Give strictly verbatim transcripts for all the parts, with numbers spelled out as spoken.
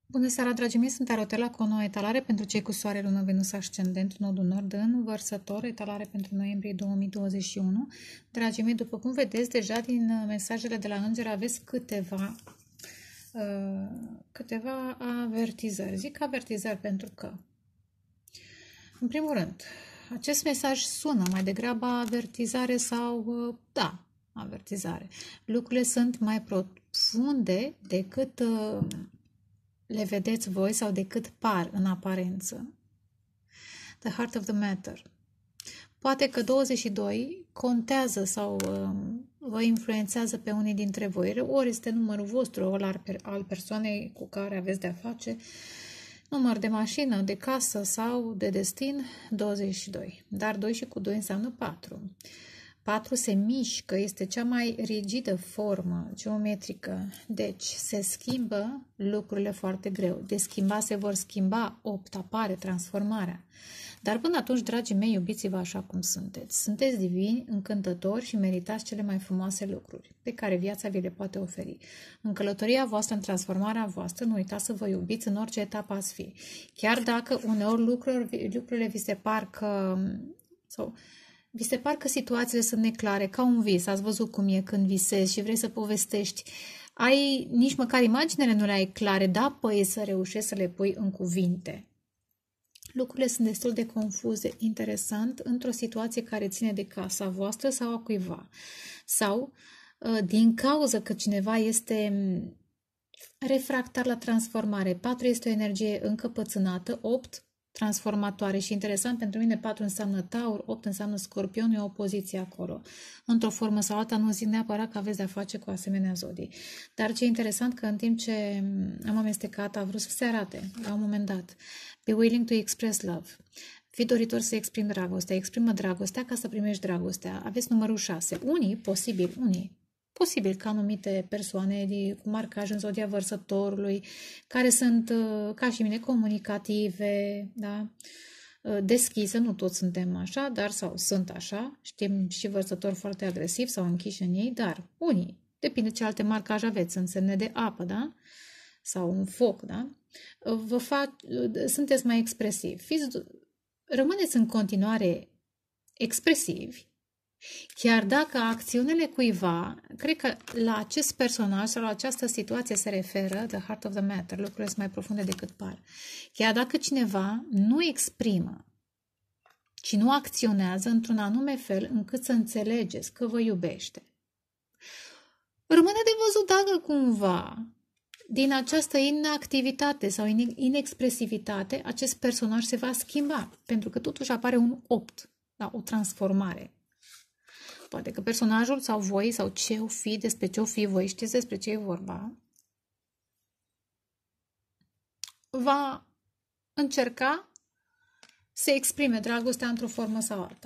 Bună seara, dragii mei! Sunt Arotela cu o nouă etalare pentru cei cu soare, lună, Venus, ascendent, nodul nord în Vărsător, etalare pentru noiembrie două mii douăzeci și unu. Dragii mei, după cum vedeți, deja din mesajele de la înger aveți câteva, uh, câteva avertizări. Zic avertizări pentru că, în primul rând, acest mesaj sună mai degrabă avertizare sau, uh, da, avertizare. Lucrurile sunt mai profunde decât... Uh, le vedeți voi sau decât par în aparență. The heart of the matter. Poate că douăzeci și doi contează sau um, vă influențează pe unii dintre voi. Ori este numărul vostru, ori al persoanei cu care aveți de-a face, număr de mașină, de casă sau de destin, douăzeci și doi. Dar doi și cu doi înseamnă patru. patru se mișcă, este cea mai rigidă formă geometrică, deci se schimbă lucrurile foarte greu. De schimba se vor schimba, opt apare transformarea. Dar până atunci, dragii mei, iubiți-vă așa cum sunteți. Sunteți divini, încântători și meritați cele mai frumoase lucruri pe care viața vi le poate oferi. În călătoria voastră, în transformarea voastră, nu uitați să vă iubiți în orice etapă ați fi. Chiar dacă uneori lucrurile, lucrurile vi se par că... sau vi se par că situațiile sunt neclare, ca un vis, ați văzut cum e când visezi și vrei să povestești. Ai, nici măcar imaginele nu le ai clare, da, păi să reușești să le pui în cuvinte. Lucrurile sunt destul de confuze, interesant, într-o situație care ține de casa voastră sau a cuiva. Sau din cauza că cineva este refractar la transformare. patru este o energie încăpățânată, opt transformatoare și interesant pentru mine, patru înseamnă Taur, opt înseamnă Scorpion, e o opoziție acolo. Într-o formă sau alta, nu zic neapărat că aveți de-a face cu asemenea zodii. Dar ce e interesant că în timp ce am amestecat, a vrut să se arate la un moment dat. Be willing to express love. Fii doritor să exprimi dragostea, exprimă dragostea ca să primești dragostea. Aveți numărul șase. Unii, posibil, unii, posibil că anumite persoane cu marcaj în zodia Vărsătorului, care sunt ca și mine comunicative, da? Deschise, nu toți suntem așa, dar sau sunt așa, știm și Vărsători foarte agresivi sau închiși în ei, dar unii, depinde ce alte marcaje aveți, în semne de apă, da? Sau un foc, da? Vă fac, sunteți mai expresivi. Fiți, rămâneți în continuare expresivi, chiar dacă acțiunile cuiva, cred că la acest personaj sau la această situație se referă, the heart of the matter, lucrurile sunt mai profunde decât par. Chiar dacă cineva nu exprimă, ci nu acționează într-un anume fel încât să înțelegeți că vă iubește, rămâne de văzut dacă cumva din această inactivitate sau inexpresivitate acest personaj se va schimba, pentru că totuși apare un opt, da, o transformare. Poate că personajul sau voi sau ce o fi, despre ce o fi, voi știți despre ce e vorba, va încerca să exprime dragostea într-o formă sau alta.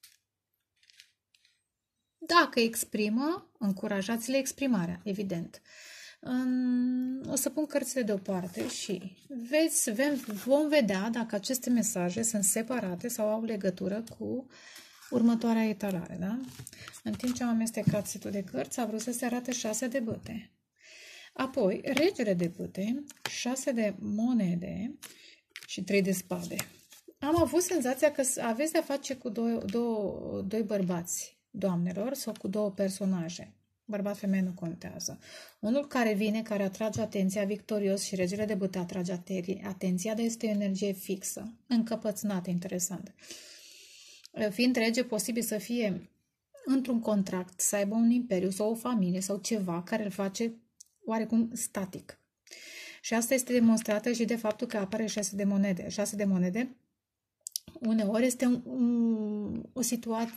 Dacă exprimă, încurajați-le exprimarea, evident. O să pun cărțile deoparte și veți, vom vedea dacă aceste mesaje sunt separate sau au legătură cu următoarea etalare, da? În timp ce am amestecat setul de cărți, a vrut să se arate șase de bâte. Apoi, regele de bâte, șase de monede și trei de spade. Am avut senzația că aveți de-a face cu doi, două, doi bărbați, doamnelor, sau cu două personaje. Bărbat, femeie nu contează. Unul care vine, care atrage atenția victorios și regele de bâte atrage atenția, dar este o energie fixă, încăpățânată, interesant. Fiind rege, posibil să fie într-un contract, să aibă un imperiu sau o familie sau ceva care îl face oarecum static. Și asta este demonstrată și de faptul că apare șase de monede. Șase de monede uneori este un, un, o situație,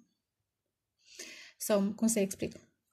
sau cum să explic,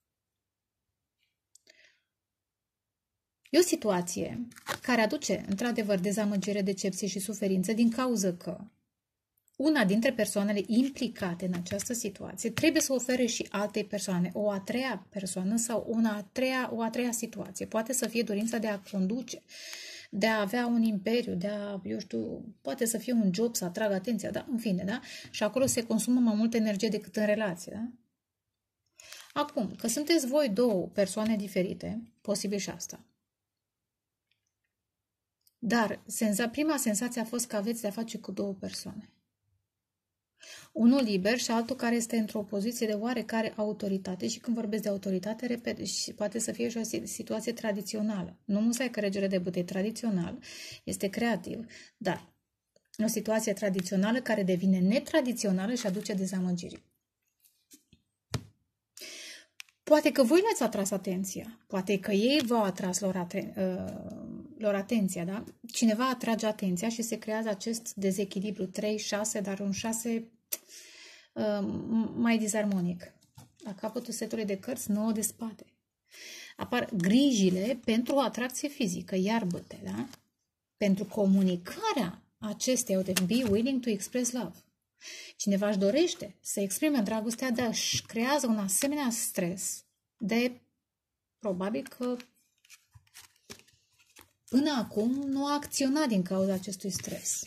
e o situație care aduce într-adevăr dezamăgire, decepție și suferință din cauza că una dintre persoanele implicate în această situație trebuie să ofere și altei persoane o a treia persoană sau una a treia, o a treia situație. Poate să fie dorința de a conduce, de a avea un imperiu, de a, eu știu, poate să fie un job, să atragă atenția, da? În fine, da? Și acolo se consumă mai multă energie decât în relație, da? Acum, că sunteți voi două persoane diferite, posibil și asta. Dar senza, prima senzație a fost că aveți de-a face cu două persoane. Unul liber și altul care este într-o poziție de oarecare autoritate. Și când vorbesc de autoritate, repet, și poate să fie și o situație tradițională. Nu musai că regele de bâte e tradițional, este creativ, dar o situație tradițională care devine netradițională și aduce dezamăgiri. Poate că voi le-ați atras atenția, poate că ei v-au atras lor, aten uh, lor atenția, da? Cineva atrage atenția și se creează acest dezechilibru trei șase, dar un șase uh, mai disarmonic. La capătul setului de cărți, nouă de spade. Apar grijile pentru o atracție fizică, iar bâte, da? Pentru comunicarea acesteia, de be willing to express love. Cineva își dorește să exprime dragostea, dar își creează un asemenea stres de probabil că până acum nu a acționat din cauza acestui stres.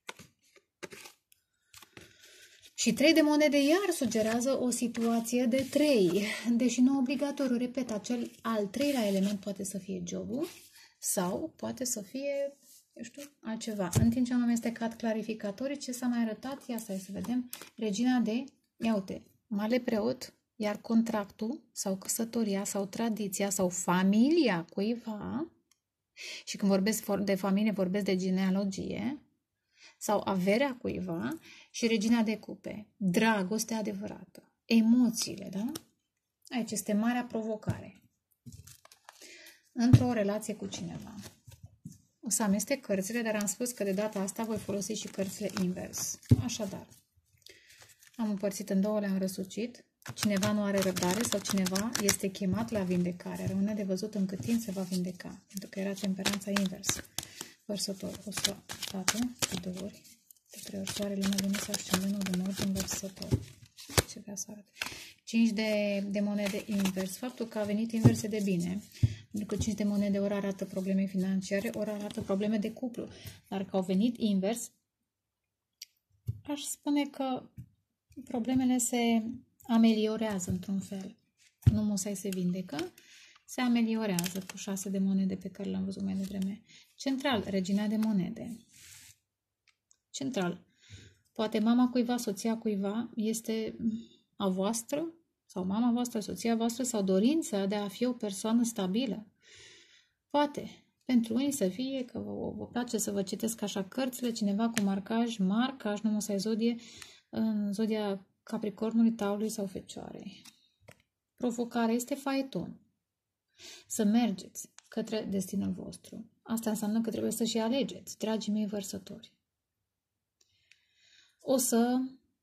Și trei de monede iar sugerează o situație de trei, deși nu obligatoriu, repet, acel al treilea element poate să fie jobul sau poate să fie, eu știu, altceva. În timp ce am amestecat clarificatorii, ce s-a mai arătat, ia stai să vedem, regina de, ia uite, mare preot, iar contractul sau căsătoria sau tradiția sau familia cuiva, și când vorbesc de familie, vorbesc de genealogie, sau averea cuiva, și regina de cupe, dragostea adevărată, emoțiile, da? Aici este marea provocare. Într-o relație cu cineva. O să amestec cărțile, dar am spus că de data asta voi folosi și cărțile invers. Așadar, am împărțit în două, le-am răsucit. Cineva nu are răbdare sau cineva este chemat la vindecare. Rămâne de văzut în cât timp se va vindeca, pentru că era temperanța invers. Vărsător, o să dată, de două ori, de trei ori soare, lună, Venus, ascendentul de nord în vărsător. Ce vrea să arate? cinci de, de monede invers. Faptul că a venit invers e de bine. Pentru că cinci de monede ori arată probleme financiare, ori arată probleme de cuplu. Dar că au venit invers, aș spune că problemele se ameliorează într-un fel. Nu musai se vindecă, se ameliorează cu șase de monede pe care l-am văzut mai devreme. Central, regina de monede. Central. Poate mama cuiva, soția cuiva este a voastră, sau mama voastră, soția voastră, sau dorința de a fi o persoană stabilă. Poate. Pentru unii să fie că vă, vă place să vă citesc așa cărțile, cineva cu marcaj, marcaj, nu musai zodie, în zodia Capricornului, Taurului sau Fecioarei. Provocarea este faeton. Să mergeți către destinul vostru. Asta înseamnă că trebuie să și alegeți, dragii mei vărsători. O să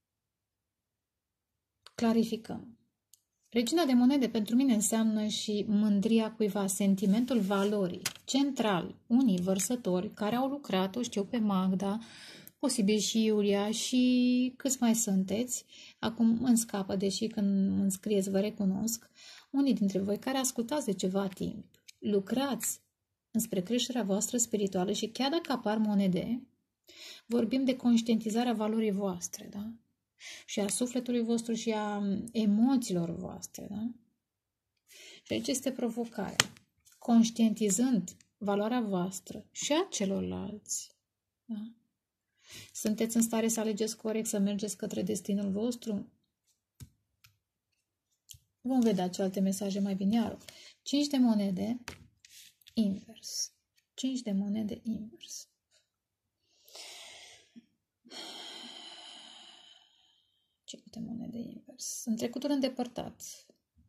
clarificăm. Regina de monede pentru mine înseamnă și mândria cuiva, sentimentul valorii. Central, unii vărsători care au lucrat, o știu pe Magda, posibil și Iulia și câți mai sunteți, acum îmi scapă, deși când îmi scrieți vă recunosc, unii dintre voi care ascultați de ceva timp, lucrați înspre creșterea voastră spirituală și chiar dacă apar monede, vorbim de conștientizarea valorii voastre, da? Și a sufletului vostru și a emoțiilor voastre, da? Și aici este provocarea. Conștientizând valoarea voastră și a celorlalți, da? Sunteți în stare să alegeți corect, să mergeți către destinul vostru? Vom vedea ce alte mesaje mai vin iară. cinci de monede invers. cinci de monede invers. cinci de monede invers. În trecutul îndepărtat.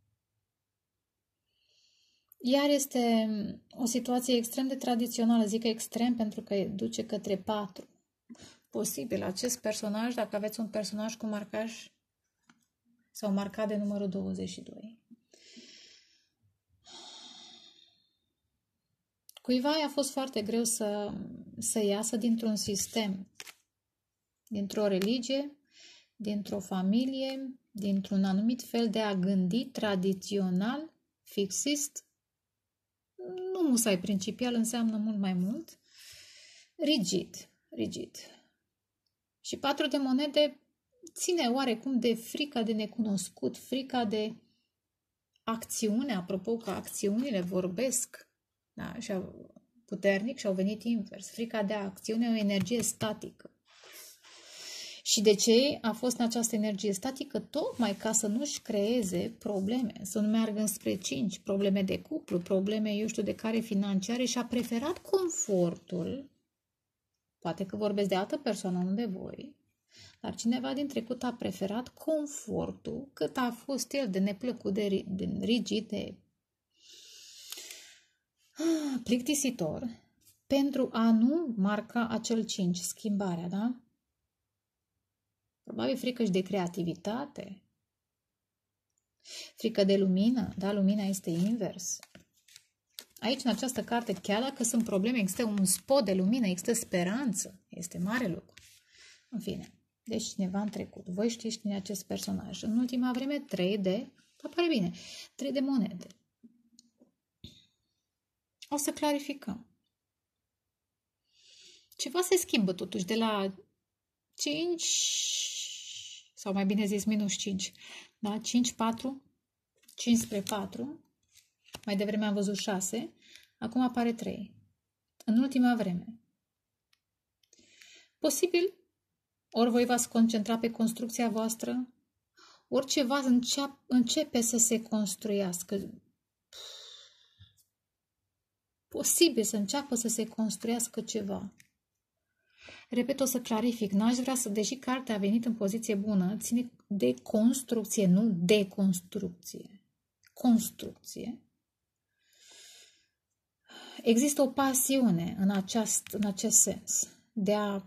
Iar este o situație extrem de tradițională. Zic extrem pentru că duce către patru. Posibil acest personaj, dacă aveți un personaj cu marcaj sau marcat de numărul douăzeci și doi. Cuiva a fost foarte greu să, să iasă dintr-un sistem, dintr-o religie, dintr-o familie, dintr-un anumit fel de a gândi tradițional, fixist, nu musai principial, înseamnă mult mai mult, rigid, rigid. Și patru de monede ține oarecum de frica de necunoscut, frica de acțiune, apropo că acțiunile vorbesc, da? Și puternic și au venit invers. Frica de acțiune e o energie statică. Și de ce a fost în această energie statică? Tocmai ca să nu-și creeze probleme, să nu meargă spre cinci, probleme de cuplu, probleme, eu știu de care, financiare, și a preferat confortul. Poate că vorbesc de altă persoană, nu de voi, dar cineva din trecut a preferat confortul, cât a fost el de neplăcut, de, de rigid, de plictisitor, pentru a nu marca acel cinci, schimbarea, da? Probabil frică și de creativitate, frică de lumină, da? Lumina este invers. Aici, în această carte, chiar dacă sunt probleme, există un spot de lumină, există speranță, este mare lucru. În fine, deci cineva în trecut, voi știți cine acest personaj. În ultima vreme, trei de, apare bine, trei de monede. O să clarificăm. Ceva se schimbă totuși de la cinci, sau mai bine zis minus cinci, da? cinci, patru, cinci spre patru, mai devreme am văzut șase, acum apare trei. În ultima vreme. Posibil, ori voi v-ați concentra pe construcția voastră, ori ceva înceap, începe să se construiască. Posibil să înceapă să se construiască ceva. Repet, o să clarific. N-aș vrea să, deși cartea a venit în poziție bună, ține de construcție, nu deconstrucție. Construcție. Există o pasiune în acest, în acest sens de a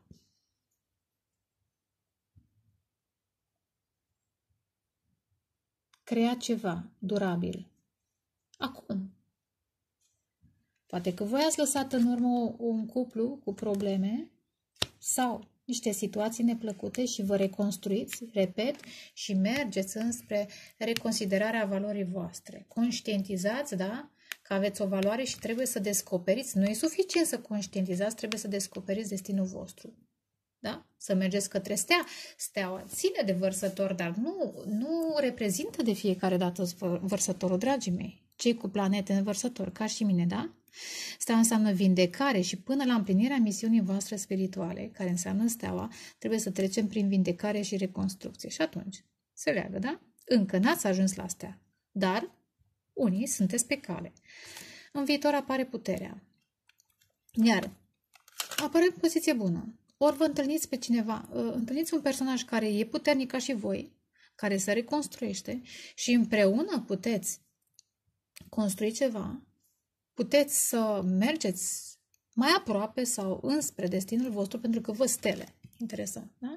crea ceva durabil. Acum. Poate că voi ați lăsat în urmă un cuplu cu probleme sau niște situații neplăcute și vă reconstruiți, repet, și mergeți înspre reconsiderarea valorii voastre. Conștientizați, da, că aveți o valoare și trebuie să descoperiți. Nu e suficient să conștientizați, trebuie să descoperiți destinul vostru. Da? Să mergeți către stea. Steaua ține de vărsător, dar nu, nu reprezintă de fiecare dată vărsătorul, dragii mei. Cei cu planete în vărsător, ca și mine, da? Steaua înseamnă vindecare și până la împlinirea misiunii voastre spirituale, care înseamnă steaua, trebuie să trecem prin vindecare și reconstrucție. Și atunci, se leagă, da? Încă n-ați ajuns la stea, dar unii sunteți pe cale. În viitor apare puterea. Iar apare în poziție bună. Ori vă întâlniți pe cineva, întâlniți un personaj care e puternic ca și voi, care se reconstruiește și împreună puteți construi ceva, puteți să mergeți mai aproape sau înspre destinul vostru pentru că vă stele. Interesant, da?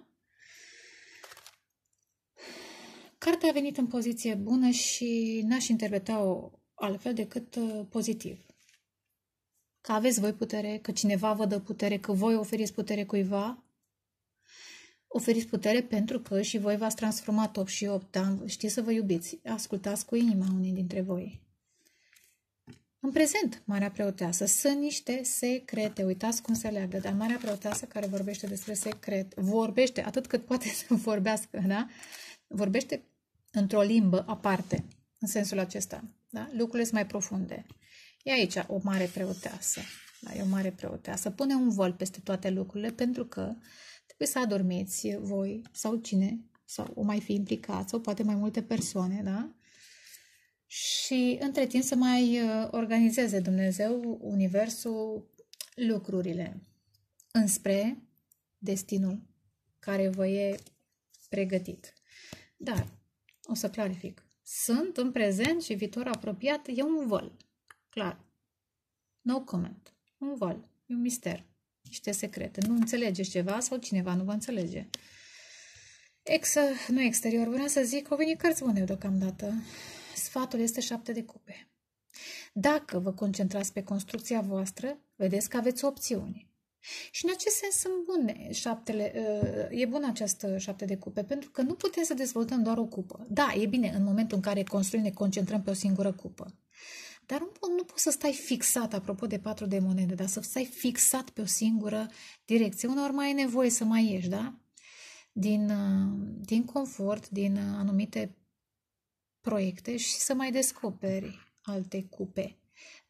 Cartea a venit în poziție bună și n-aș interpreta-o altfel decât pozitiv. Că aveți voi putere, că cineva vă dă putere, că voi oferiți putere cuiva, oferiți putere pentru că și voi v-ați transformat opt și opt, dar știți să vă iubiți. Ascultați cu inima unii dintre voi. În prezent, Marea Preoteasă, sunt niște secrete. Uitați cum se leagă, dar Marea Preoteasă care vorbește despre secret, vorbește atât cât poate să vorbească, da? Vorbește într-o limbă aparte, în sensul acesta, da? Lucrurile sunt mai profunde. E aici o mare preoteasă, da? E o mare preoteasă. Pune un vol peste toate lucrurile pentru că trebuie să adormiți voi sau cine, sau o mai fi implicat, sau poate mai multe persoane, da? Și între timp să mai organizeze Dumnezeu, Universul, lucrurile înspre destinul care vă e pregătit. Dar, o să clarific, sunt în prezent și viitor apropiat, e un vol, clar, no comment, un vol, e un mister, niște secrete, nu înțelegeți ceva sau cineva nu vă înțelege. Ex, nu exterior, vreau să zic, au venit cărți bune deocamdată. Sfatul este șapte de cupe. Dacă vă concentrați pe construcția voastră, vedeți că aveți opțiuni. Și în acest sens sunt bune șaptele, e bună această șapte de cupe, pentru că nu putem să dezvoltăm doar o cupă. Da, e bine, în momentul în care construim, ne concentrăm pe o singură cupă. Dar nu, nu poți să stai fixat, apropo de patru de monede, dar să stai fixat pe o singură direcție. Uneori mai e nevoie să mai ieși, da? Din, din confort, din anumite proiecte și să mai descoperi alte cupe.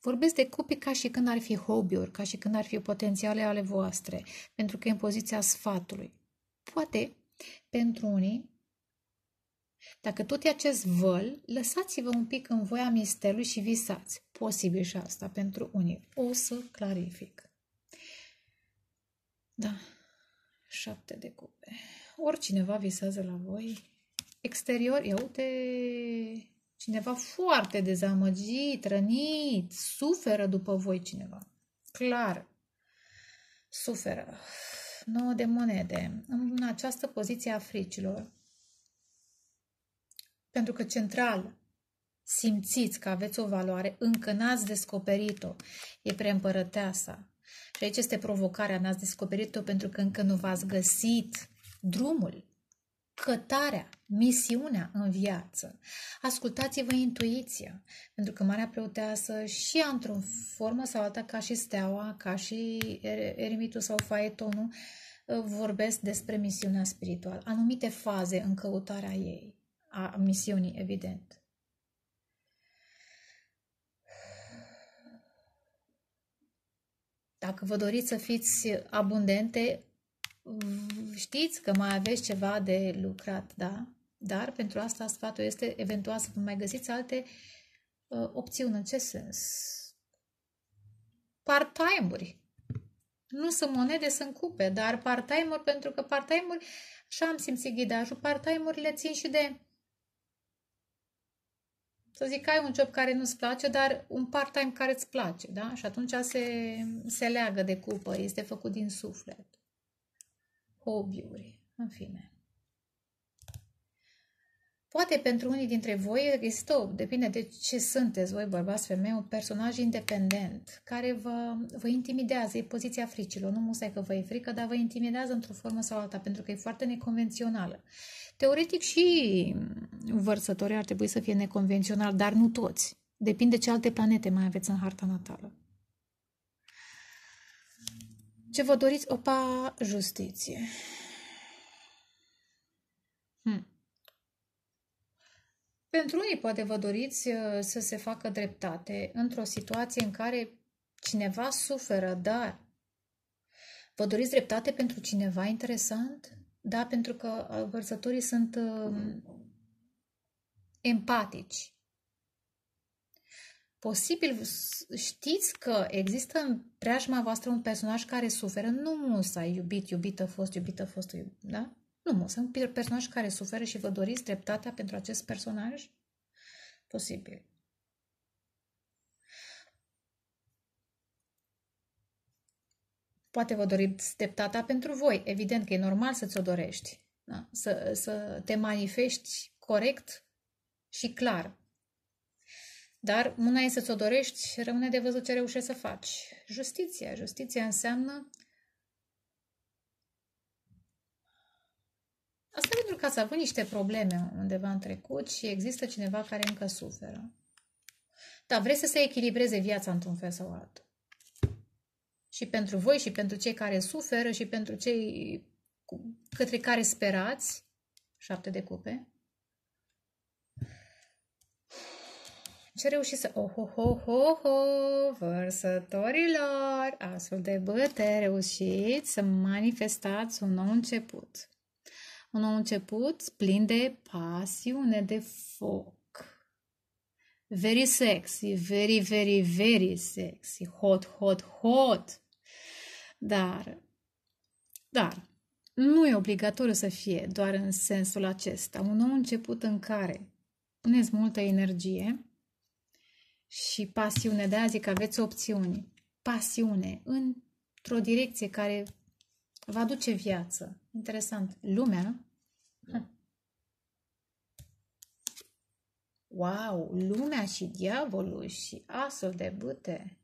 Vorbesc de copii ca și când ar fi hobby-uri, ca și când ar fi potențiale ale voastre, pentru că e în poziția sfatului. Poate, pentru unii, dacă tot e acest văl, lăsați-vă un pic în voia mistelului și visați. Posibil și asta pentru unii. O să clarific. Da. Șapte de cupe. Oricineva visează la voi. Exterior, ia uite, cineva foarte dezamăgit, rănit, suferă după voi cineva. Clar. Suferă. Nouă de monede. În această poziție a fricilor. Pentru că central simțiți că aveți o valoare, încă n-ați descoperit-o. E preîmpărăteasa. Și aici este provocarea, n-ați descoperit-o pentru că încă nu v-ați găsit drumul, cătarea, misiunea în viață. Ascultați-vă intuiția, pentru că Marea Preoteasă și ea într-o formă sau alta, ca și steaua, ca și eremitul sau faetonul, vorbesc despre misiunea spirituală, anumite faze în căutarea ei, a misiunii, evident. Dacă vă doriți să fiți abundente, știți că mai aveți ceva de lucrat, da? Dar pentru asta sfatul este eventual să vă mai găsiți alte uh, opțiuni. În ce sens? Part-time-uri. Nu sunt monede, sunt cupe, dar part-time-uri, pentru că part-time-uri, așa am simțit ghidajul, part-time-urile țin și de, să zic, ai un job care nu-ți place, dar un part-time care îți place, da? Și atunci se, se leagă de cupă, este făcut din suflet. Hobby-uri, în fine. Poate pentru unii dintre voi există, depinde de ce sunteți voi, bărbați, femei, un personaj independent care vă, vă intimidează, e poziția fricilor. Nu musai că vă e frică, dar vă intimidează într-o formă sau alta, pentru că e foarte neconvențională. Teoretic și vărsătorii ar trebui să fie neconvențional, dar nu toți. Depinde ce alte planete mai aveți în harta natală. Ce vă doriți? Opa, justiție. Hmm. Pentru unii poate vă doriți să se facă dreptate într-o situație în care cineva suferă, dar vă doriți dreptate pentru cineva interesant? Da, pentru că vărsătorii sunt um, empatici. Posibil știți că există în preajma voastră un personaj care suferă, nu musai iubit, iubită, fost, iubită, fost, iubit, da? Nu musai, un personaj care suferă și vă doriți dreptatea pentru acest personaj? Posibil. Poate vă doriți dreptatea pentru voi. Evident că e normal să ți-o dorești. Da? Să, să te manifesti corect și clar. Dar una e să ți-o dorești, rămâne de văzut ce reușești să faci. Justiția. Justiția înseamnă... Asta pentru că ați avut niște probleme undeva în trecut și există cineva care încă suferă. Dar vreți să se echilibreze viața într-un fel sau altul. Și pentru voi, și pentru cei care suferă, și pentru cei către care sperați. Șapte de cupe. Ce reușiți să... Oh, oh, oh, oh, oh, vărsătorilor! Astfel de băte, reușiți să manifestați un nou început. Un nou început plin de pasiune, de foc. Very sexy, very, very, very sexy. Hot, hot, hot. Dar, dar, nu e obligatoriu să fie doar în sensul acesta. Un nou început în care puneți multă energie și pasiune. De-aia zic că aveți opțiuni. Pasiune într-o direcție care va aduce viață. Interesant. Lumea. Wow! Lumea și diavolul și asul de bâte.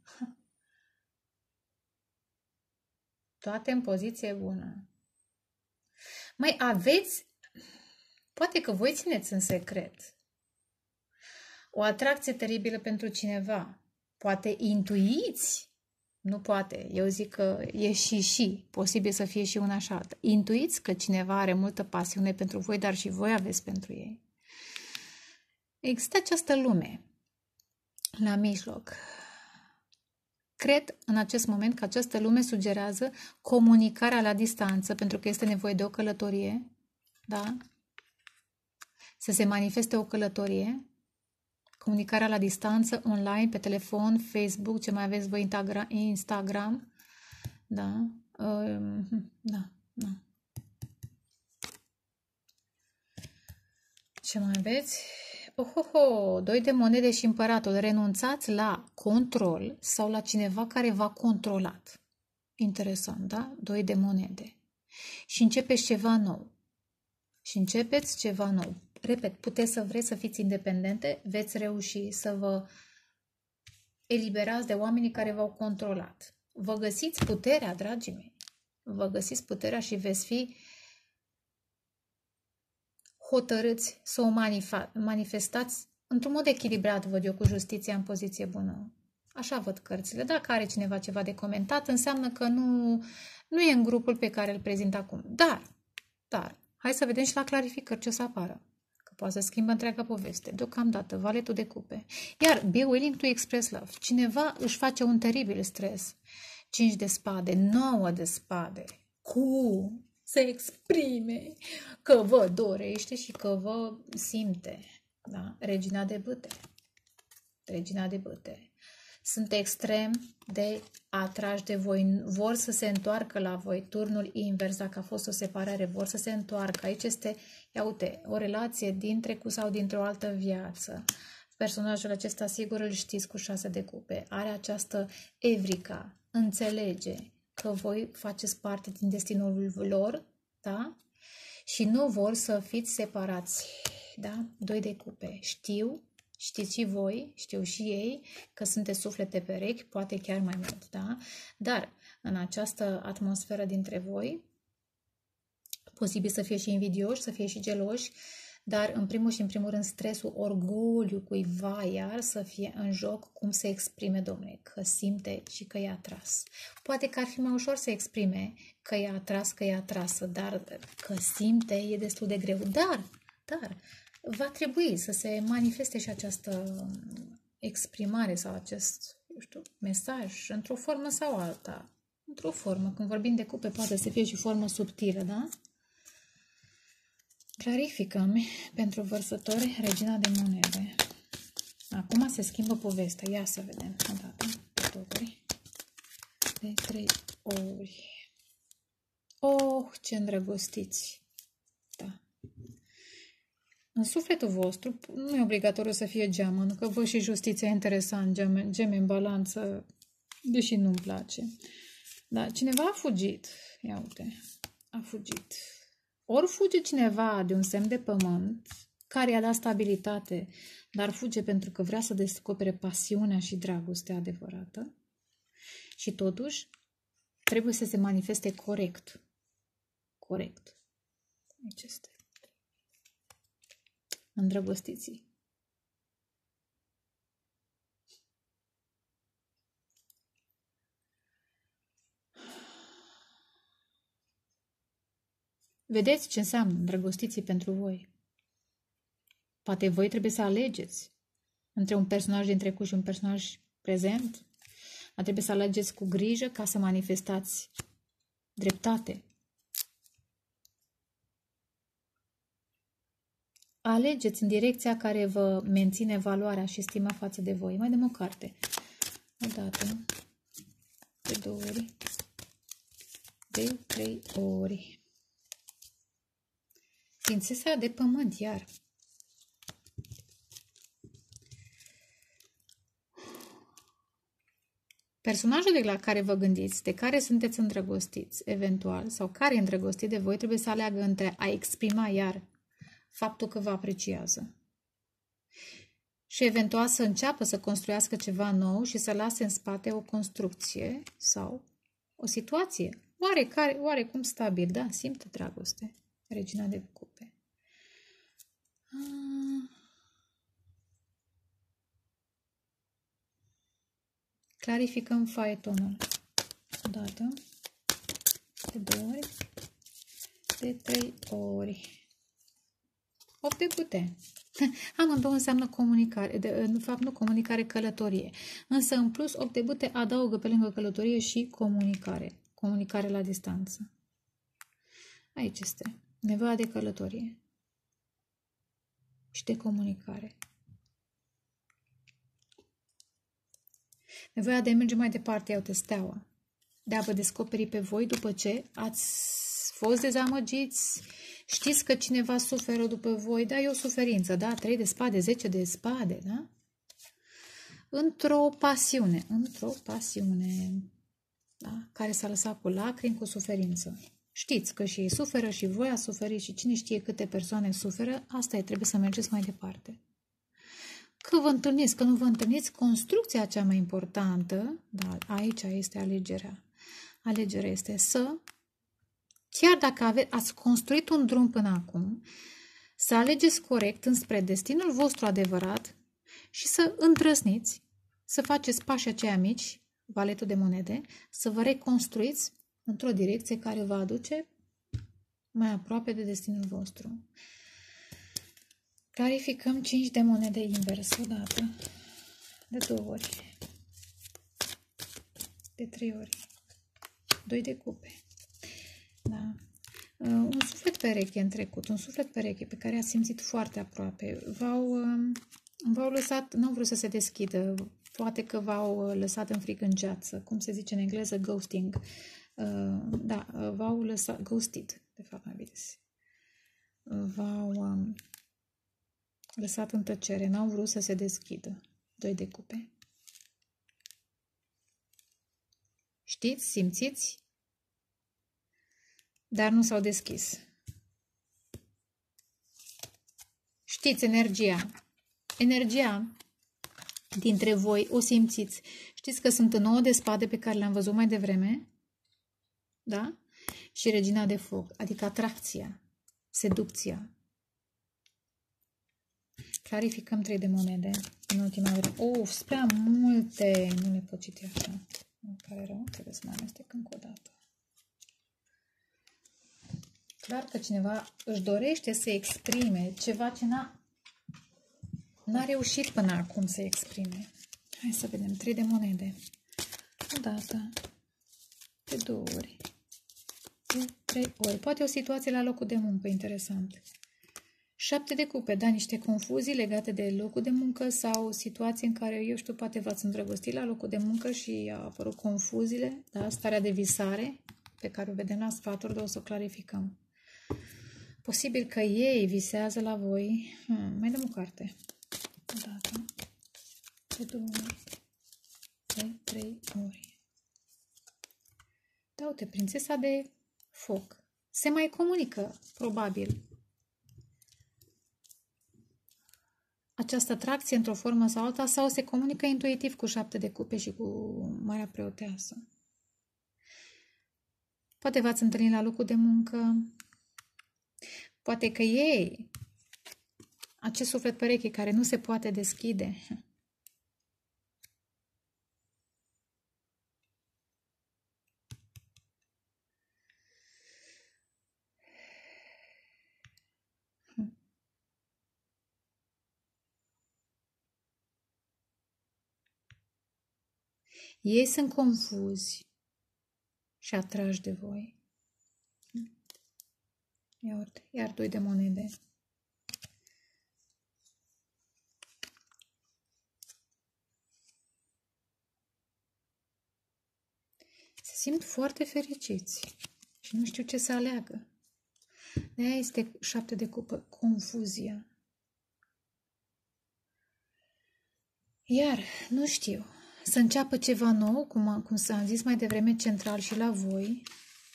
Toate în poziție bună. Mai aveți, poate că voi țineți în secret o atracție teribilă pentru cineva. Poate intuiți, nu poate, eu zic că e și și, posibil să fie și una și alta. Intuiți că cineva are multă pasiune pentru voi, dar și voi aveți pentru ei. Există această lume la mijloc. Cred în acest moment că această lume sugerează comunicarea la distanță, pentru că este nevoie de o călătorie, da? Să se manifeste o călătorie, comunicarea la distanță, online, pe telefon, Facebook, ce mai aveți voi, Instagram, da? Da, da. Ce mai aveți? Ohoho, doi de monede și împăratul. Renunțați la control sau la cineva care v-a controlat. Interesant, da? Doi de monede. Și începeți ceva nou. Și începeți ceva nou. Repet, puteți să vreți să fiți independente, veți reuși să vă eliberați de oamenii care v-au controlat. Vă găsiți puterea, dragii mei. Vă găsiți puterea și veți fi hotărâți să o manifestați într-un mod echilibrat, văd eu, cu justiția în poziție bună. Așa văd cărțile. Dacă are cineva ceva de comentat, înseamnă că nu, nu e în grupul pe care îl prezint acum. Dar, dar, hai să vedem și la clarificări ce o să apară. Că poate să schimbă întreaga poveste. Deocamdată, valetul de cupe. Iar, be willing to express love. Cineva își face un teribil stres. Cinci de spade, nouă de spade. Cu... să exprime că vă dorește și că vă simte. Da? Regina de bâte. Regina de bâte. Sunt extrem de atrași de voi. Vor să se întoarcă la voi. Turnul invers, dacă a fost o separare, vor să se întoarcă. Aici este, ia uite, o relație din trecut sau dintr-o altă viață. Personajul acesta, sigur, îl știți, cu șase de cupe. Are această evrica. Înțelege că voi faceți parte din destinul lor, da? Și nu vor să fiți separați, da? Doi de cupe. Știu, știți și voi, știu și ei că sunteți suflete perechi, poate chiar mai mult, da? Dar în această atmosferă dintre voi, posibil să fie și invidioși, să fie și geloși, dar în primul și în primul rând stresul, orgoliu cuiva iar să fie în joc, cum se exprime, domnule, că simte și că e atras. Poate că ar fi mai ușor să exprime că e atras, că e atrasă, dar că simte e destul de greu. Dar, dar, va trebui să se manifeste și această exprimare sau acest, eu știu, mesaj într-o formă sau alta. Într-o formă, când vorbim de cupe, poate să fie și formă subtilă, da? Clarificăm pentru vărsători, regina de monede. Acum se schimbă povestea. Ia să vedem. O dată, de două ori, de trei ori. Oh, ce îndrăgostiți! Da. În sufletul vostru, nu e obligatoriu să fie geamăn, că vă și justiția e interesant, geme, geme în balanță, deși nu-mi place. Dar cineva a fugit. Ia uite, a fugit. Ori fuge cineva de un semn de pământ, care i-a dat stabilitate, dar fuge pentru că vrea să descopere pasiunea și dragostea adevărată. Și totuși, trebuie să se manifeste corect. Corect. Aici este. Îndrăgostiții. Vedeți ce înseamnă îndrăgostiții pentru voi. Poate voi trebuie să alegeți între un personaj din trecut și un personaj prezent. Dar trebuie să alegeți cu grijă ca să manifestați dreptate. Alegeți în direcția care vă menține valoarea și stima față de voi. Mai dăm o carte. O dată, de două ori, de trei ori. Prințesa de pământ, iar. Personajul de la care vă gândiți, de care sunteți îndrăgostiți, eventual, sau care e îndrăgostit de voi, trebuie să aleagă între a exprima iar faptul că vă apreciază și eventual să înceapă să construiască ceva nou și să lase în spate o construcție sau o situație oarecare, oarecum stabil. Da, simte dragoste. Regina de cupe. Clarificăm faetonul. O dată, de două ori, de trei ori. opt de cute. Amândouă înseamnă comunicare, de, în fapt nu comunicare, călătorie. Însă în plus opt de bâte adaugă pe lângă călătorie și comunicare. Comunicare la distanță. Aici este nevoia de călătorie și de comunicare. Nevoia de a merge mai departe, iau steaua. De a vă descoperi pe voi după ce ați fost dezamăgiți. Știți că cineva suferă după voi, da, e o suferință, da, trei de spade, zece de spade, da? Într-o pasiune, într-o pasiune, da, care s-a lăsat cu lacrimi, cu suferință. Știți că și ei suferă și voi ați suferit și cine știe câte persoane suferă, asta e, trebuie să mergeți mai departe. Că vă întâlniți, că nu vă întâlniți, construcția cea mai importantă, da, aici este alegerea. Alegerea este să, chiar dacă ave, ați construit un drum până acum, să alegeți corect înspre destinul vostru adevărat și să îndrăzniți, să faceți pașii aceia mici, valetul de monede, să vă reconstruiți într-o direcție care vă aduce mai aproape de destinul vostru. Clarificăm cinci de monede invers odată, de două ori, de trei ori, doi de cupe. Da. Un suflet pereche în trecut, un suflet pereche pe care a simțit foarte aproape. V-au, v-au lăsat, nu au vrut să se deschidă, poate că v-au lăsat în fric în geață, cum se zice în engleză, ghosting. Da, v-au lăsat, ghosted, de fapt mai bine. V-au lăsat în tăcere, n-au vrut să se deschidă. Doi de cupe. Știți, simțiți? Dar nu s-au deschis. Știți energia. Energia dintre voi o simțiți. Știți că sunt nouă de spade pe care le-am văzut mai devreme? Da? Și regina de foc, adică atracția, seducția. Clarificăm trei de monede în ultima vreme. Uf, prea multe. Nu le pot citi așa. Îmi pare rău, trebuie să mai amestec încă o dată. Clar că cineva își dorește să exprime ceva ce n-a n-a reușit până acum să exprime. Hai să vedem. Trei de monede. O dată. De două ori. De trei ori. Poate o situație la locul de muncă. Interesant. Șapte de cupe. Da, niște confuzii legate de locul de muncă sau situații în care, eu știu, poate v-ați îndrăgostit la locul de muncă și a apărut confuziile. Da? Starea de visare pe care o vedem la sfaturi, dar o să o clarificăm. Posibil că ei visează la voi. Hmm, mai dăm o carte. O dată. De două ori. De trei ori. Da, uite, prințesa de foc. Se mai comunică, probabil. Această atracție într-o formă sau alta sau se comunică intuitiv cu șapte de cupe și cu Marea Preoteasă. Poate v-ați întâlnit la locul de muncă. Poate că ei, acest suflet pereche care nu se poate deschide, ei sunt confuzi și atrași de voi. Iar, iar doi de monede. Se simt foarte fericiți și nu știu ce să aleagă. De-aia este șapte de cupă, confuzia. Iar, nu știu, să înceapă ceva nou, cum, cum s-a zis mai devreme, central și la voi,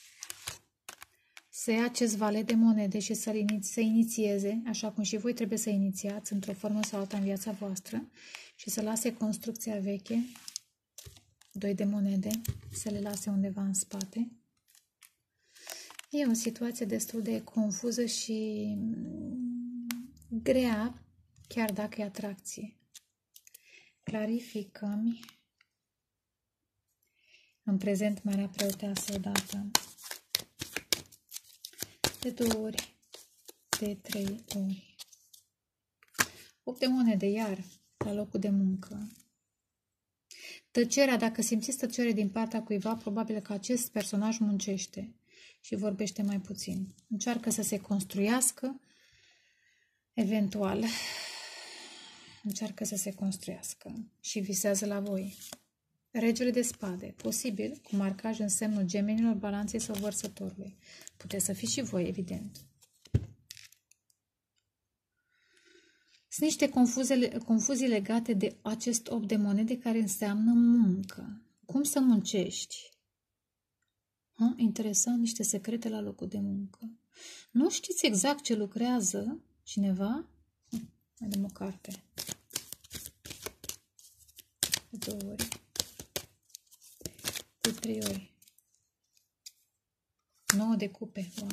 să ia acest valet de monede și să, iniți, să inițieze, așa cum și voi trebuie să inițiați într-o formă sau alta în viața voastră și să lase construcția veche, doi de monede, să le lase undeva în spate. E o situație destul de confuză și grea, chiar dacă e atracție. Clarificăm în prezent Marea Preoteasă odată. De două ori, de trei ori. opt de monede, iar, la locul de muncă. Tăcerea, dacă simțiți tăcere din partea cuiva, probabil că acest personaj muncește și vorbește mai puțin. Încearcă să se construiască, eventual, încearcă să se construiască și visează la voi. Regele de spade, posibil cu marcaj în semnul Gemenilor, Balanței sau Vărsătorului. Puteți să fiți și voi, evident. Sunt niște confuzii legate de acest opt de monede care înseamnă muncă. Cum să muncești? Ha? Interesant, niște secrete la locul de muncă. Nu știți exact ce lucrează cineva? Hm, mai dăm o carte. De două ori. De trei ori. Nouă de cupe. Wow.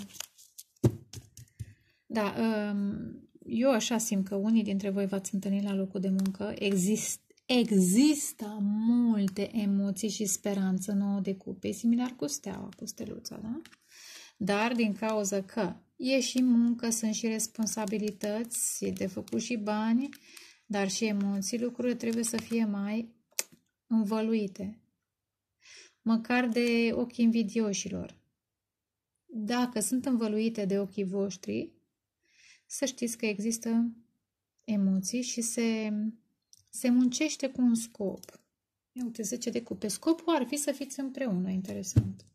Da, eu așa simt că unii dintre voi v-ați întâlnit la locul de muncă. Exist, există multe emoții și speranță. Nouă de cupe, similar cu steaua, cu steluța, da? Dar din cauza că e și muncă, sunt și responsabilități, e de făcut și bani, dar și emoții, lucrurile trebuie să fie mai învăluite. Măcar de ochii invidioșilor. Dacă sunt învăluite de ochii voștri, să știți că există emoții și se, se muncește cu un scop. Ia uite, zece de cupe. Scopul ar fi să fiți împreună. Interesant.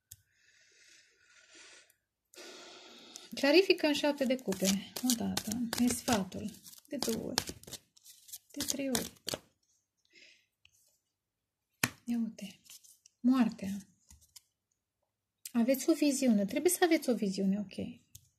Clarifică în șapte de cupe. O dată. E sfatul. De două ori. De trei ori. Ia uite. Moartea. Aveți o viziune. Trebuie să aveți o viziune, ok.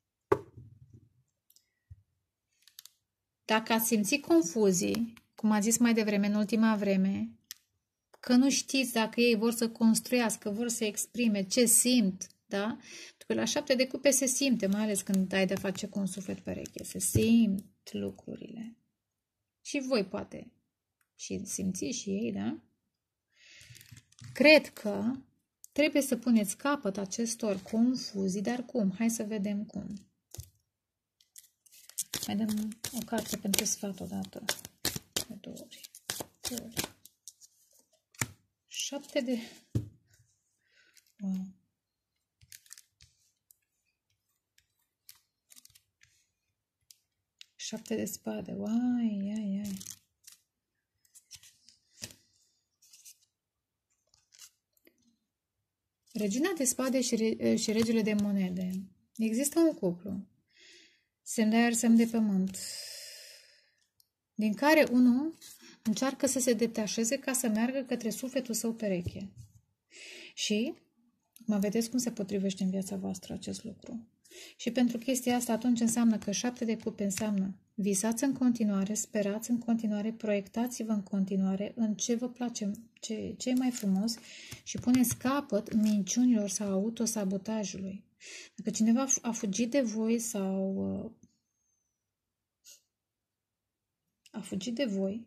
Dacă ați simțit confuzii, cum a zis mai devreme, în ultima vreme, că nu știți dacă ei vor să construiască, vor să exprime ce simt, da? Pentru că la șapte de cupe se simte, mai ales când ai de face cu un suflet pereche, se simt lucrurile. Și voi poate și simțiți și ei, da? Cred că trebuie să puneți capăt acestor confuzii, dar cum? Hai să vedem cum. Mai dăm o carte pentru sfat odată. De două ori. Două ori. Șapte de... Wow. Șapte de spade. Uai, ai, ai. Regina de spade și, re, și regele de monede. Există un cuplu. Semn de aer, semn de pământ. Din care unul încearcă să se detașeze ca să meargă către sufletul său pereche. Și mă vedeți cum se potrivește în viața voastră acest lucru. Și pentru chestia asta atunci înseamnă că șapte de cupe înseamnă visați în continuare, sperați în continuare, proiectați-vă în continuare în ce vă place, ce, ce e mai frumos și puneți capăt minciunilor sau autosabotajului. Dacă cineva a fugit de voi sau a fugit de voi,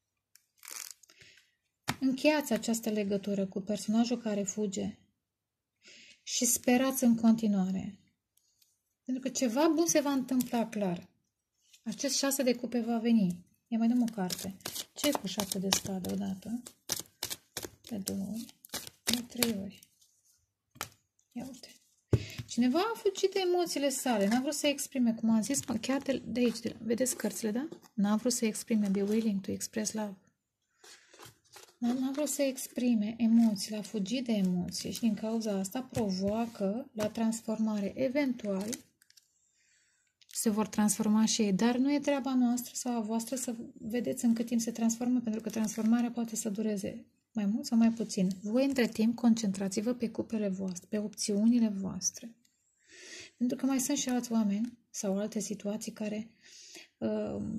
încheiați această legătură cu personajul care fuge și sperați în continuare. Pentru că ceva bun se va întâmpla clar. Acest șase de cupe va veni. Ia mai dăm o carte. Ce e cu șapte de spade odată? De două ori. De trei ori. Ia uite. Cineva a fugit de emoțiile sale. N-a vrut să exprime, cum am zis, chiar de, de aici. De, vedeți cărțile, da? N-a vrut să exprime. Be willing to express love. N-a vrut să exprime emoțiile. A fugit de emoții. Și din cauza asta provoacă la transformare. Eventual se vor transforma și ei. Dar nu e treaba noastră sau a voastră să vedeți în cât timp se transformă, pentru că transformarea poate să dureze mai mult sau mai puțin. Voi, între timp, concentrați-vă pe cupele voastre, pe opțiunile voastre. Pentru că mai sunt și alți oameni sau alte situații care uh,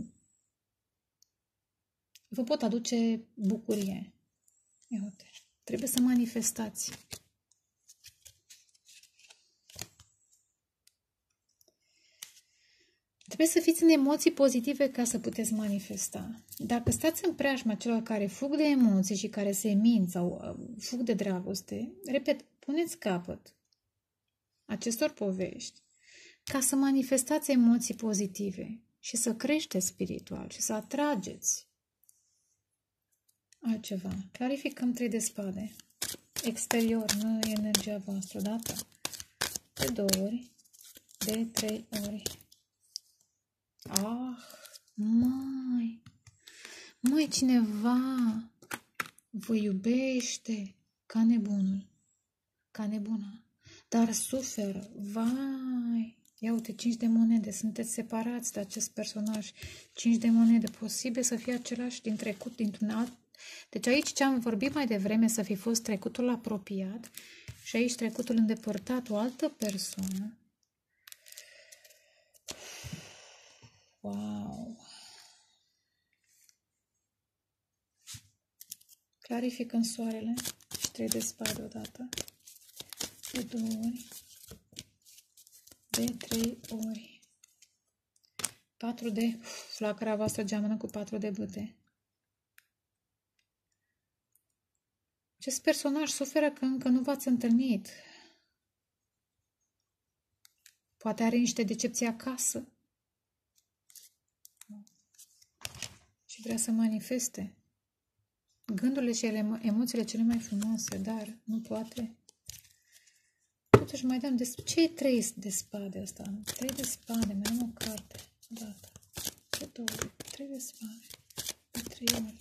vă pot aduce bucurie. Ia uite. Trebuie să manifestați. Trebuie să fiți în emoții pozitive ca să puteți manifesta. Dacă stați în preajma celor care fug de emoții și care se mint sau fug de dragoste, repet, puneți capăt acestor povești ca să manifestați emoții pozitive și să creșteți spiritual și să atrageți altceva. Clarificăm trei de spade. Exterior, nu e energia voastră, dată. De două ori, de trei ori. Ah, mai, mai cineva vă iubește ca nebunul, ca nebuna, dar suferă, vai. Ia uite, cinci de monede, sunteți separați de acest personaj, cinci de monede, posibil să fie același din trecut, dintr-un alt. Deci aici ce am vorbit mai devreme, să fi fost trecutul apropiat și aici trecutul îndepărtat, o altă persoană. Wow! Clarificăm soarele și trei de spade odată, de două ori, de trei ori, patru de, flacăra voastră geamănă cu patru de bâte. Acest personaj suferă că încă nu v-ați întâlnit. Poate are niște decepții acasă. Și vrea să manifeste gândurile și emoțiile cele mai frumoase, dar nu poate. Totuși mai dăm de... Ce e trei de spade ăsta? Trei de spade, mai am o carte. Odată, de două ori, trei de spade, de trei ori.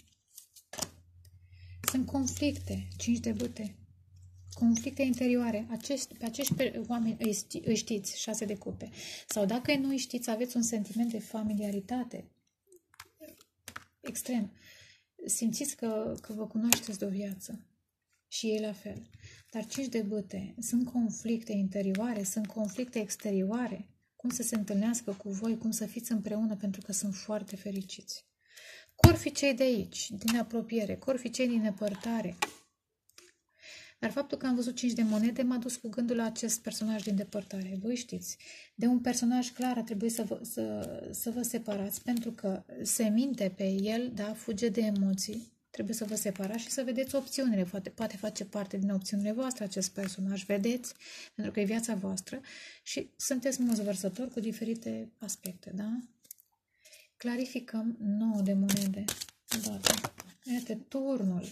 Sunt conflicte, cinci de bâte, conflicte interioare. Acești, pe acești oameni îi, ști, îi știți, șase de cupe. Sau dacă nu îi știți, aveți un sentiment de familiaritate extrem. Simțiți că, că vă cunoașteți de o viață și ei la fel. Dar cinci de bâte, sunt conflicte interioare, sunt conflicte exterioare. Cum să se întâlnească cu voi, cum să fiți împreună, pentru că sunt foarte fericiți. Cor fi cei de aici, din apropiere, cor fi cei din depărtare. Dar faptul că am văzut cinci de monede m-a dus cu gândul la acest personaj din depărtare. Voi știți, de un personaj clar a trebuit să vă, să, să vă separați, pentru că se minte pe el, da, fuge de emoții. Trebuie să vă separați și să vedeți opțiunile. Poate, poate face parte din opțiunile voastre acest personaj, vedeți, pentru că e viața voastră și sunteți mulți vărsători cu diferite aspecte, da? Clarificăm nouă de monede. Odată. Iată, turnul.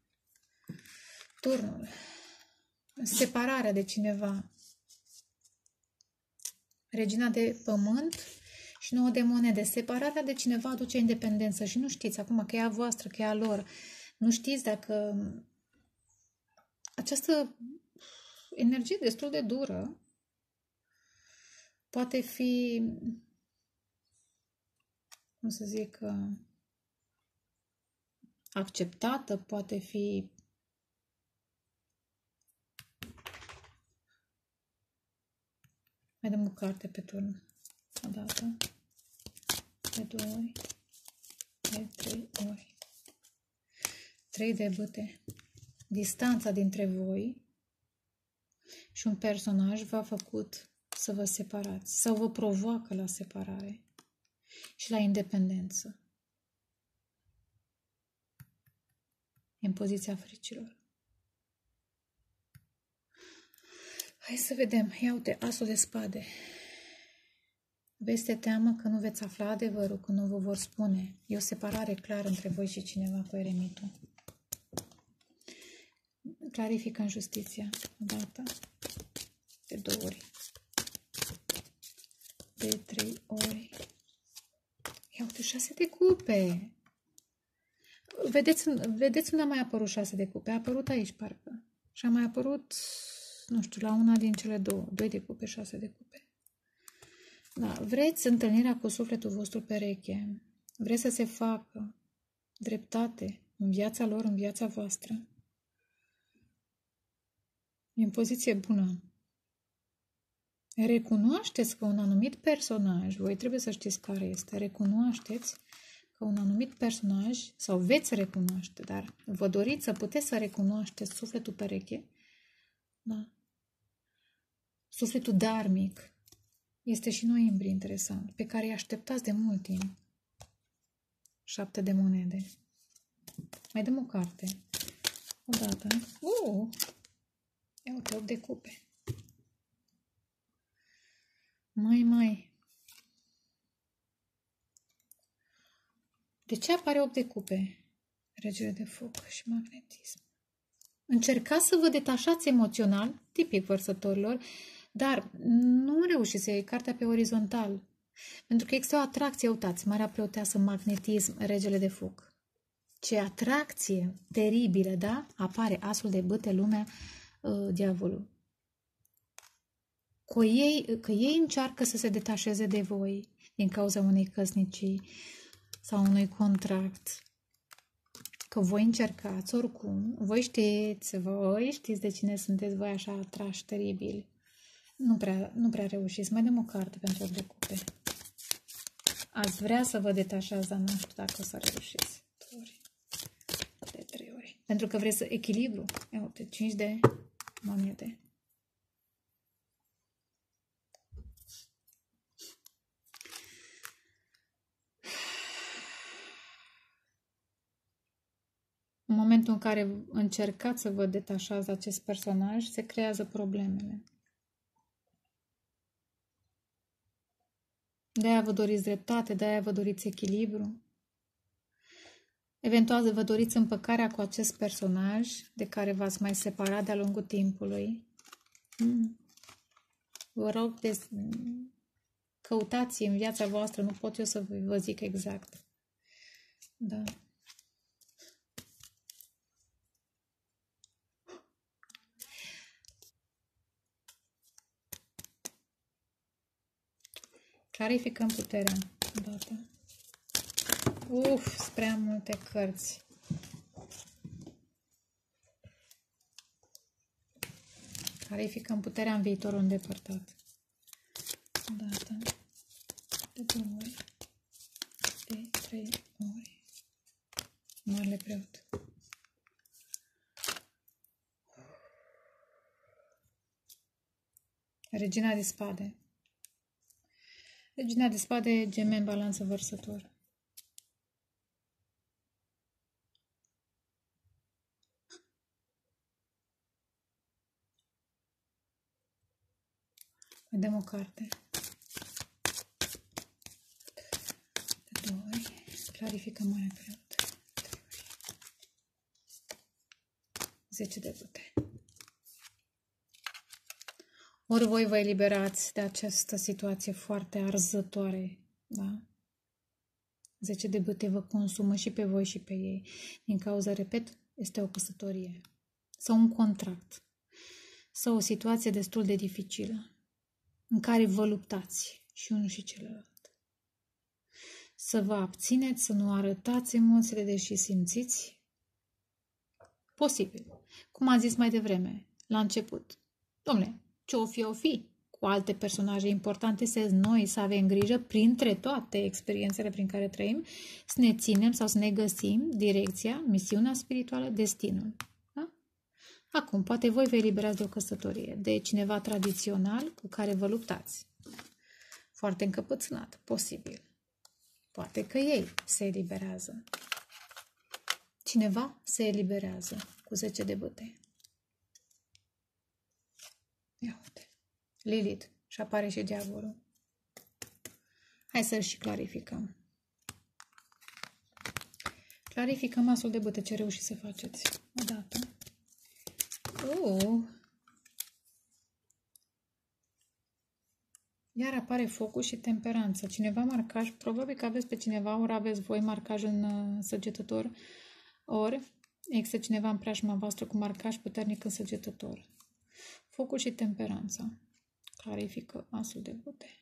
Turnul. Separarea de cineva. Regina de pământ și nouă de monede. Separarea de cineva aduce independență și nu știți acum că e a voastră, că e a lor. Nu știți dacă această energie destul de dură poate fi, cum să zic, acceptată, poate fi mai dăm o carte pe turn. O dată, de două ori, de trei ori. Trei de bâte. Distanța dintre voi și un personaj v-a făcut să vă separați sau vă provoacă la separare și la independență. În poziția fricilor. Hai să vedem. Ia uite, asul de spade. Veți teamă că nu veți afla adevărul, că nu vă vor spune. E o separare clară între voi și cineva cu eremitul. Clarificăm justiția. Odată, de două ori, de trei ori. Ia uite, șase de cupe. Vedeți, vedeți unde a mai apărut șase de cupe? A apărut aici, parcă. Și a mai apărut, nu știu, la una din cele două. Doi de cupe, șase de cupe. Da, vreți întâlnirea cu sufletul vostru pereche. Vreți să se facă dreptate în viața lor, în viața voastră. E în poziție bună. Recunoașteți că un anumit personaj, voi trebuie să știți care este, recunoașteți că un anumit personaj, sau veți recunoaște, dar vă doriți să puteți să recunoașteți sufletul pereche, da? Sufletul dharmic. Este și noiembrie interesant, pe care îi așteptați de mult timp. Șapte de monede. Mai dăm o carte. Odată. Uh! Ia uite, opt de cupe. Mai, mai. De ce apare opt de cupe? Regele de foc și magnetism. Încercați să vă detașați emoțional, tipic vărsătorilor, dar nu reușiți să iei cartea pe orizontal. Pentru că există o atracție, uitați, Marea Preoteasă, magnetism, regele de foc. Ce atracție teribilă, da? Apare asul de bâte, lumea, uh, diavolul. Că ei, că ei încearcă să se detașeze de voi din cauza unei căsnicii sau unui contract. Că voi încercați oricum, voi știți, voi știți de cine sunteți voi așa atrași teribil. Nu prea, nu prea reușiți. Mai dăm o carte pentru opt de cupe. Ați vrea să vă detașați, dar nu știu dacă o să reușiți. De trei ori. Pentru că vreți să echilibru. Ia uite, cinci de monede. În momentul în care încercați să vă detașați de acest personaj, se creează problemele. De-aia vă doriți dreptate, de-aia vă doriți echilibru. Eventual vă doriți împăcarea cu acest personaj de care v-ați mai separat de-a lungul timpului. Hmm. Vă rog, de... căutați în viața voastră, nu pot eu să vă zic exact. Da. Clarificăm puterea. Dată. Uf, sunt prea multe cărți. Clarificăm puterea în viitorul îndepărtat. Dată. De două ori. De trei ori. Marele preot. Regina de spade. Regina de spade, gemen, balanță, vărsător. Mai dăm o carte. De două ori. Clarificăm mai preot. zece de bâte. Ori voi vă eliberați de această situație foarte arzătoare, da? zece de bâte vă consumă și pe voi și pe ei. Din cauza, repet, este o căsătorie sau un contract sau o situație destul de dificilă în care vă luptați și unul și celălalt. Să vă abțineți, să nu arătați emoțiile, deși simțiți. Posibil. Cum am zis mai devreme, la început. Dom'le, ce-o fi, o fi. Cu alte personaje importante, să noi să avem grijă, printre toate experiențele prin care trăim, să ne ținem sau să ne găsim direcția, misiunea spirituală, destinul. Da? Acum, poate voi vă eliberați de o căsătorie, de cineva tradițional cu care vă luptați. Foarte încăpățânat, posibil. Poate că ei se eliberează. Cineva se eliberează cu zece de bâte. Ia uite. Lilith. Și apare și diavolul. Hai să-l și clarificăm. Clarificăm asul de bâte. Ce reușiți să faceți? O dată. Uh. Iar apare focul și temperanța. Cineva marcaj. Probabil că aveți pe cineva, ori aveți voi marcaj în uh, săgetător, ori există cineva în preajma voastră cu marcaj puternic în săgetător. Focul și temperanța. Clarifică asul de bâte.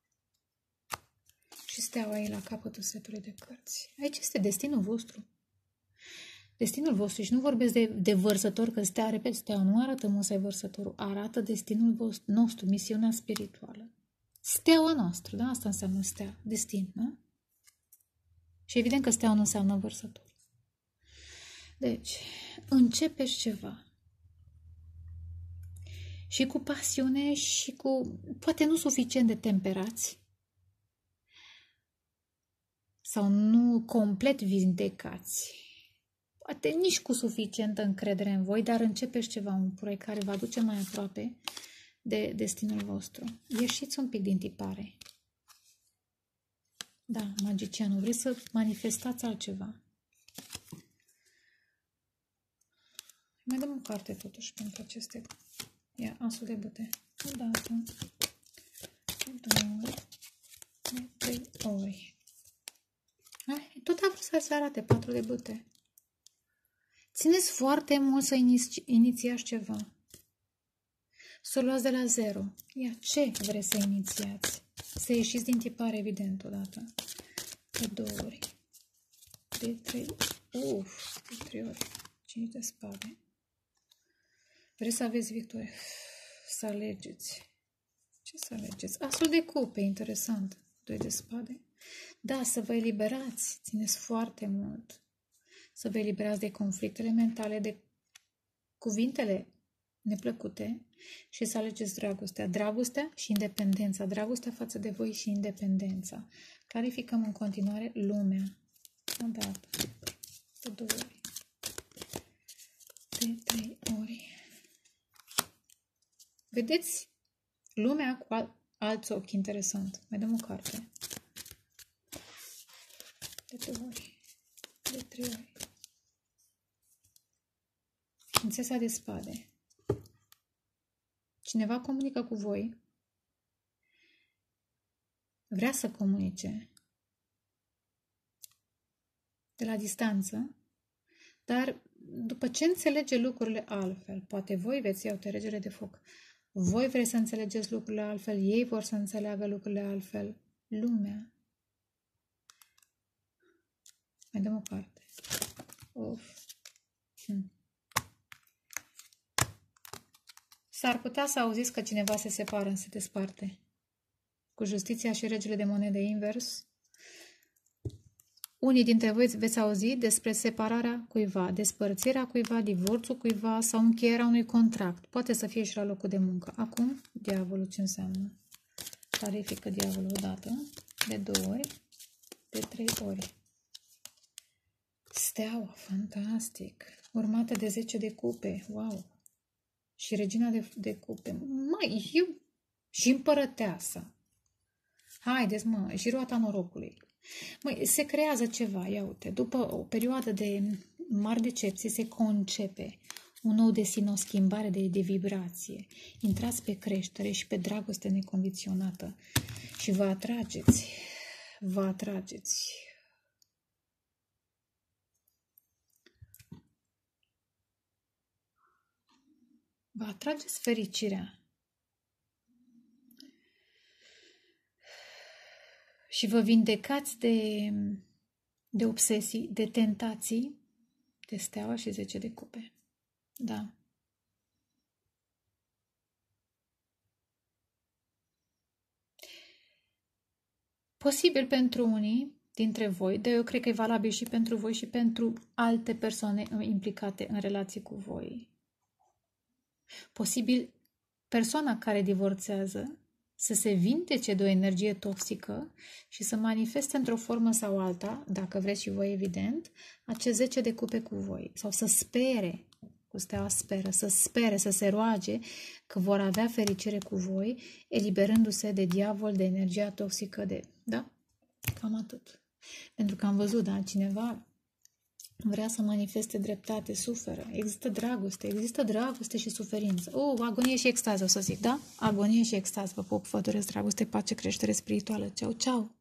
Și steaua ei la capătul setului de cărți. Aici este destinul vostru. Destinul vostru. Și nu vorbesc de, de vărsător, că stea, repet, steaua nu arată musai vărsătorul, arată destinul vostru, nostru, misiunea spirituală. Steaua noastră, da? Asta înseamnă stea, destin, nu? Și evident că steaua nu înseamnă vărsător. Deci, începeți ceva. Și cu pasiune și cu, poate nu suficient de temperați sau nu complet vindecați, poate nici cu suficientă încredere în voi, dar începeți ceva, un proiect care vă aduce mai aproape de destinul vostru. Ieșiți un pic din tipare. Da, magicianul. Vreți să manifestați altceva. Mai dăm o carte totuși pentru aceste. Ia, asul de bâte. O dată. De două ori. De trei ori. Hai, tot a vrut să se arate patru de bâte. Țineți foarte mult să iniți, inițiați ceva. Să o luați de la zero. Ia, ce vreți să inițiați? Să ieșiți din tipare, evident, odată. De două ori. De trei. Uf, de trei ori. Cinci de spade. Vreți să aveți victorie. Să alegeți. Ce să alegeți? Asul de cupe, interesant. Doi de spade. Da, să vă eliberați. Țineți foarte mult. Să vă eliberați de conflictele mentale, de cuvintele neplăcute și să alegeți dragostea. Dragostea și independența. Dragostea față de voi și independența. Clarificăm în continuare lumea. Odată. De două ori. De trei ori. Vedeți lumea cu al alți ochi. Interesant. Mai dăm o carte. De două ori. De trei ori. Prințesa de spade. Cineva comunică cu voi. Vrea să comunice. De la distanță. Dar după ce înțelege lucrurile altfel, poate voi veți ia o trecere de foc. Voi vreți să înțelegeți lucrurile altfel, ei vor să înțeleagă lucrurile altfel. Lumea. Mai dăm o carte. Of. Hm. S-ar putea să auziți că cineva se separă, se desparte. Cu justiția și regele de monede invers. Unii dintre voi veți auzi despre separarea cuiva, despărțirea cuiva, divorțul cuiva sau încheierea unui contract. Poate să fie și la locul de muncă. Acum, diavolul ce înseamnă? Clarifică diavolul odată, de două ori, de trei ori. Steaua, fantastic. Urmată de zece de cupe, wow. Și regina de, de cupe. Mai, eu și împărăteasa. Haideți, mă, și roata norocului. Măi, se creează ceva, ia uite, după o perioadă de mari decepții se concepe un nou destin, o schimbare de, de vibrație. Intrați pe creștere și pe dragoste necondiționată și vă atrageți, vă atrageți. Vă atrageți fericirea. Și vă vindecați de, de obsesii, de tentații, de steaua și zece de cupe. Da. Posibil pentru unii dintre voi, dar eu cred că e valabil și pentru voi și pentru alte persoane implicate în relații cu voi. Posibil persoana care divorțează să se vindece de o energie toxică și să manifeste într-o formă sau alta, dacă vreți și voi evident, acest zece de cupe cu voi. Sau să spere, cu steaua speră, să spere, să se roage că vor avea fericire cu voi, eliberându-se de diavol, de energia toxică, de... Da? Cam atât. Pentru că am văzut, da, cineva vrea să manifeste dreptate, suferă. Există dragoste, există dragoste și suferință. Oh, agonie și extază, o să zic, da? Agonie și extază. Vă pup, vă doresc dragoste, pace, creștere spirituală. Ceau, ceau!